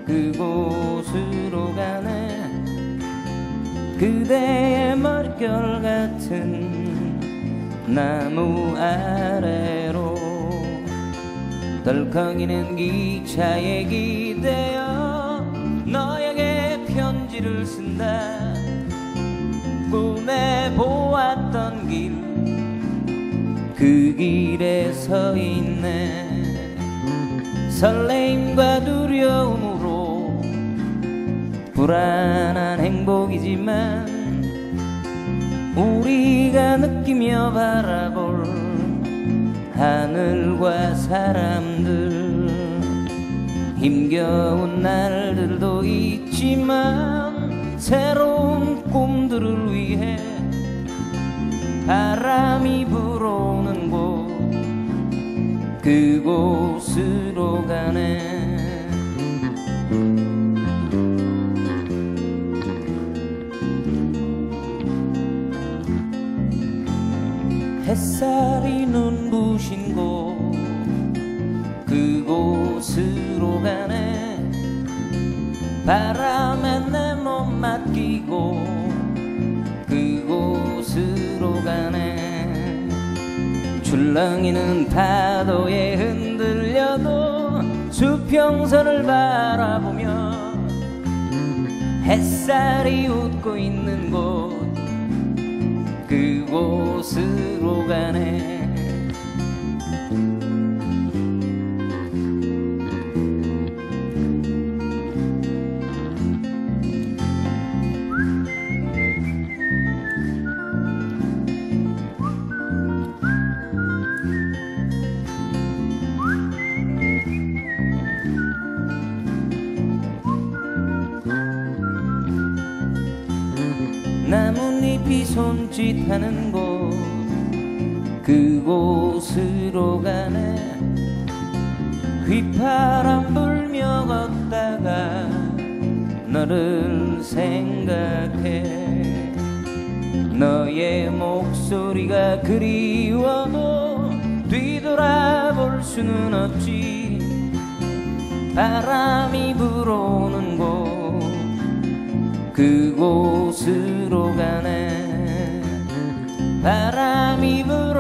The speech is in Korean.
그곳으로 가네. 그대의 머릿결 같은 나무 아래로 덜컹이는 기차에 기대어 너에게 편지를 쓴다. 꿈에 보았던 길, 그 길에 서 있네. 설레임과 두려움으로 불안한 행복이지만 우리가 느끼며 바라볼 하늘과 사람들, 힘겨운 날들도 있지만 새로운 꿈들을 위해 바람이 불어오는 곳, 그곳으로 가네. 햇살이 눈부신 곳, 그곳으로 가네. 바람에 내 몸 맡기고 그곳으로 가네. 출렁이는 파도에 흔들려도 수평선을 바라보며 햇살이 웃고 있는 곳, 그곳으로 가네. 나뭇잎이 손짓하는 곳, 그곳으로 가네. 휘파람 불며 걷다가 너를 생각해. 너의 목소리가 그리워도 뒤돌아볼 수는 없지. 바람이 불어오는 곳, 그곳으로 가네. 바람이 불어오는